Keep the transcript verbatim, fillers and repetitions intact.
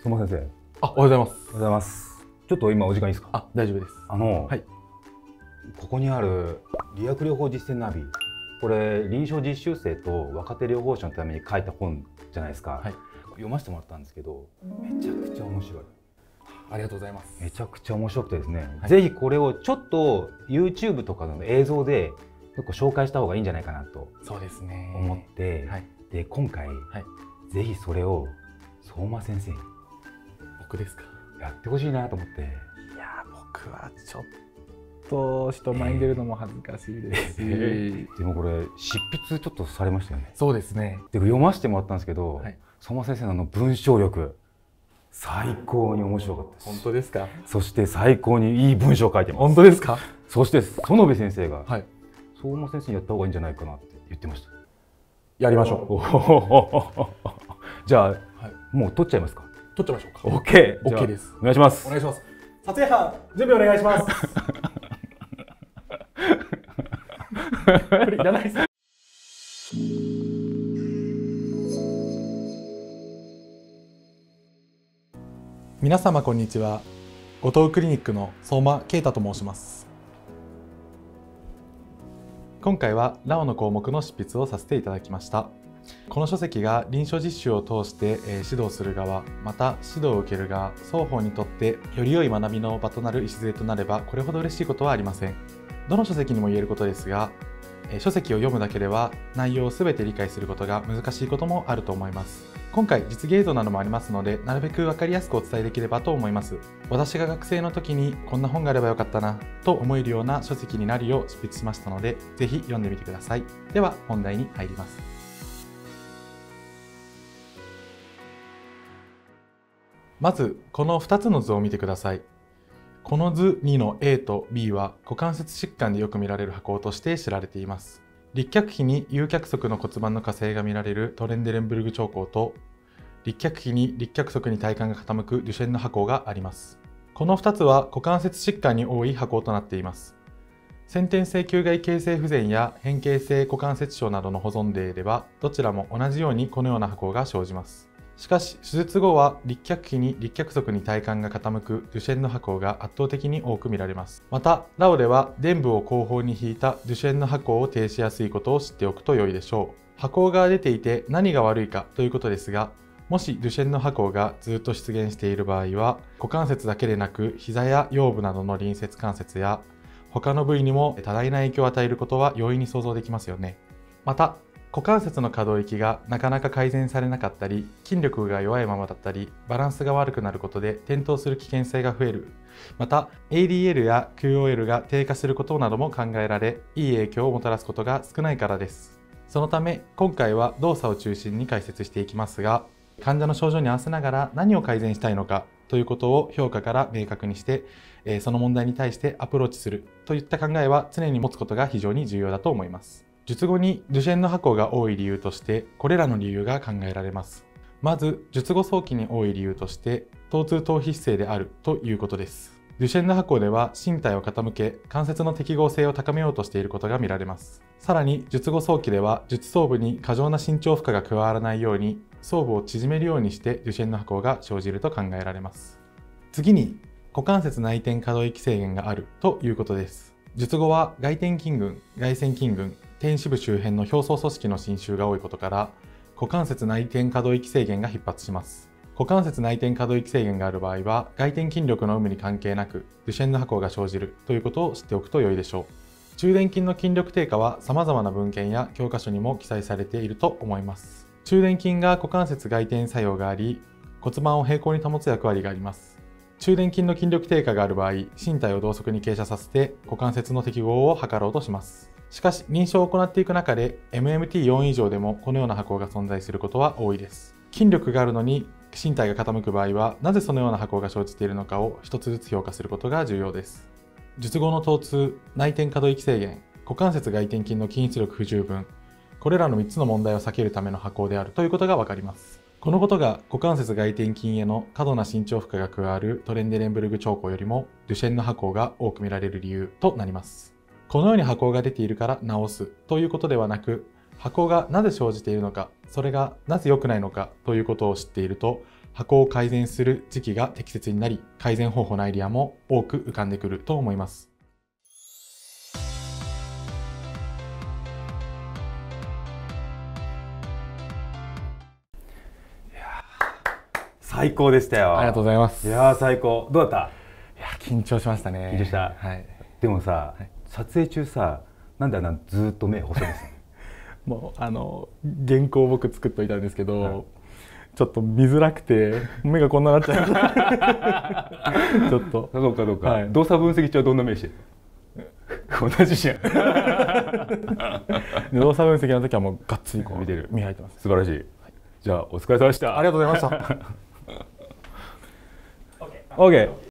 相馬先生。 あ、おはようございます。 おはようございます。ちょっと今お時間いいですか？ あ、大丈夫です。 あの、 はい、 ここにある理学療法実践ナビ、これ臨床実習生と若手療法士のために書いた本じゃないですか。はい、読ませてもらったんですけど、めちゃくちゃ面白い。 ありがとうございます。 めちゃくちゃ面白くてですね、 はい、ぜぜひこれをちょっと YouTube とかの映像で結構紹介した方がいいんじゃないかなとそうですね思って、はい、で今回、はい、ぜひそれを相馬先生に僕ですかやってほしいなと思って。いや僕はちょっと人前に出るのも恥ずかしいですし、えー、でもこれ執筆ちょっとされましたよね。 そうですね。 で読ませてもらったんですけど、はい、相馬先生のあの文章力最高に面白かったです。 本当ですか？ そして最高にいい文章を書いてます。 本当ですか？ そして園部先生が、はい、相馬先生にやった方がいいんじゃないかなって言ってました。 やりましょう。じゃあ、はい、もう撮っちゃいますか？ 撮っちゃいましょうか。 オッケー、 オッケーです。 お願いします。 お願いします。撮影班準備お願いします。これいらないです。皆様こんにちは。後藤クリニックの相馬啓太と申します。今回はラオの項目の執筆をさせていただきました。この書籍が臨床実習を通して指導する側、また指導を受ける側、双方にとってより良い学びの場となる礎となればこれほど嬉しいことはありません。どの書籍にも言えることですが、書籍を読むだけでは内容を全て理解することが難しいこともあると思います。今回実技映像などもありますので、なるべく分かりやすくお伝えできればと思います。私が学生の時にこんな本があればよかったなと思えるような書籍になるよう執筆しましたので、ぜひ読んでみてください。では本題に入ります。まずこのふたつの図を見てください。この図にの A と B は股関節疾患でよく見られる跛行として知られています。立脚比に有脚側の骨盤の下垂が見られるトレンデレンブルグ兆候と、立脚比に立脚側に体幹が傾くデュシェンの跛行があります。このふたつは股関節疾患に多い跛行となっています。先天性球外形成不全や変形性股関節症などの保存例では、どちらも同じようにこのような跛行が生じます。しかし、手術後は立脚比に立脚側に体幹が傾くデュシェンの跛行が圧倒的に多く見られます。また、ラオでは臀部を後方に引いたデュシェンの跛行を呈しやすいことを知っておくと良いでしょう。跛行が出ていて何が悪いかということですが、もしデュシェンの跛行がずっと出現している場合は、股関節だけでなく膝や腰部などの隣接関節や他の部位にも多大な影響を与えることは容易に想像できますよね。また、股関節の可動域がなかなか改善されなかったり、筋力が弱いままだったり、バランスが悪くなることで転倒する危険性が増える。また、エーディーエル や キューオーエル が低下することなども考えられ、いい影響をもたらすことが少ないからです。そのため、今回は動作を中心に解説していきますが、患者の症状に合わせながら何を改善したいのかということを評価から明確にして、その問題に対してアプローチするといった考えは常に持つことが非常に重要だと思います。術後にデュシェンの跛行が多い理由として、これらの理由が考えられます。まず、術後早期に多い理由として、疼痛逃避姿勢であるということです。デュシェンの跛行では身体を傾け、関節の適合性を高めようとしていることが見られます。さらに、術後早期では術装部に過剰な身長負荷が加わらないように、装部を縮めるようにしてデュシェンの跛行が生じると考えられます。次に、股関節内転可動域制限があるということです。術後は外転筋群、外旋筋群、転支部周辺の表層組織の侵襲が多いことから、股関節内転可動域制限が頻発します。股関節内転可動域制限がある場合は、外転筋力の有無に関係なく、デュシェンの跛行が生じるということを知っておくと良いでしょう。中殿筋の筋力低下は様々な文献や教科書にも記載されていると思います。中殿筋が股関節外転作用があり、骨盤を平行に保つ役割があります。中殿筋の筋力低下がある場合、身体を同側に傾斜させて股関節の適合を図ろうとします。しかし、臨床を行っていく中で エムエムティーよん 以上でもこのような跛行が存在することは多いです。筋力があるのに身体が傾く場合は、なぜそのような跛行が生じているのかを一つずつ評価することが重要です。術後の疼痛、内転可動域制限、股関節外転筋の筋出力不十分、これらのみっつの問題を避けるための跛行であるということがわかります。このことが股関節外転筋への過度な身長負荷が加わるトレンデレンブルグ兆候よりもデュシェンの跛行が多く見られる理由となります。このように跛行が出ているから治すということではなく、跛行がなぜ生じているのか、それがなぜ良くないのかということを知っていると、 箱を改善する時期が適切になり、改善方法のアイデアも多く浮かんでくると思います。 最高でしたよ。 ありがとうございます。 いやー最高。どうだった？ いや緊張しましたね。 緊張した。 はい。 でもさ、 はい、 撮影中さ、なんであんなずーっと目細いですね。 もうあの原稿を僕作っといたんですけど、はい、ちょっと見づらくて目がこんななっちゃう。ちょっと。 どうかどうか。 はい、 動作分析中はどんな目してる？同じじゃん。 動作分析の時はもうがっつりこう見てる。 見入ってます。 素晴らしい。はい、じゃあお疲れ様でした。 ありがとうございました。 オーケー。